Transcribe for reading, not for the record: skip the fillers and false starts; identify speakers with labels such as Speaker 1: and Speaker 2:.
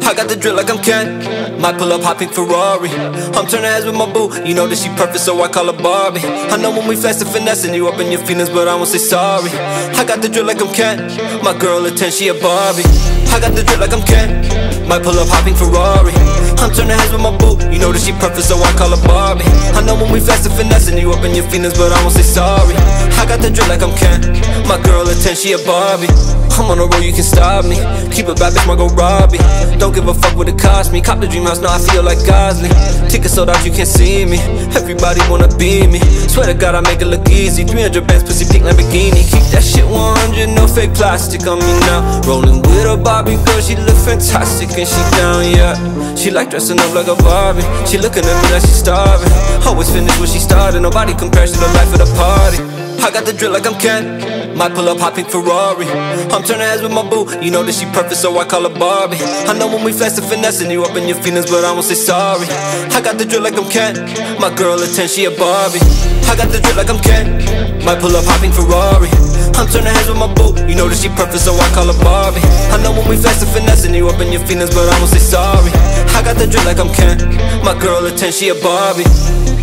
Speaker 1: I got the drip like I'm Ken. Might pull up hot pink Ferrari. I'm turning heads with my boo. You know that she perfect, so I call her Barbie. I know when we flex and finessing you up in your feelings, but I won't say sorry. I got the drip like I'm Ken. My girl a 10, she a Barbie. I got the drip like I'm Ken. Might pull up hot pink Ferrari. I'm turning heads with my boo. You know that she perfect, so I call her Barbie. I know when we flex and finessing you up in your feelings, but I won't say sorry. I got the drip like I'm Ken. My girl a 10, she a Barbie. I'm on the road, you can stop me. Keep a bad bitch, might go Robbie. Don't give a fuck what it cost me. Cop the dream house, now I feel like Gosley. Tickets sold out, you can't see me. Everybody wanna be me. Swear to God, I make it look easy. 300 bands, pussy pink Lamborghini. Keep that shit 100, no fake plastic on me now. Rolling with a Barbie girl, she look fantastic and she down, yeah. She like dressing up like a Barbie. She looking at me like she starving. Always finish what she started. Nobody compares to the life of the party. I got the drip like I'm Ken. Might pull up hot pink Ferrari. I'm turning heads with my boo. You know that she perfect, so I call her Barbie. I know when we flex and finessing you up in your feelings, but I won't say sorry. I got the drip like I'm Ken. My girl a 10, she a Barbie. I got the drip like I'm Ken. Might pull up hot pink Ferrari. I'm turning heads with my boo. You know that she perfect, so I call her Barbie. I know when we flex and finessing you up in your feelings, but I won't say sorry. I got the drip like I'm Ken. My girl a 10, she a Barbie.